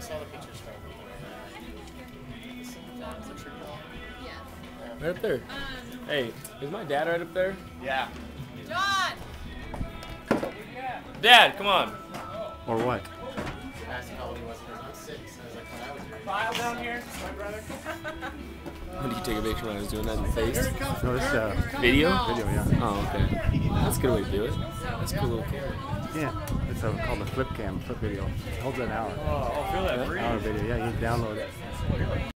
saw the pictures from Right up there. Hey, is my dad right up there? Yeah. John! Dad, come on. Or what? Asked how old he was when he was 6. I was like, when I was here. File down here, my brother. When did you take a picture when I was doing that in the face? No, this Video? video, yeah. Oh, okay. That's a good way to do it. That's a cool little camera. Yeah, it's called the flip video. It holds an hour. Oh, I'll feel that breeze. Hour video, yeah, you download it.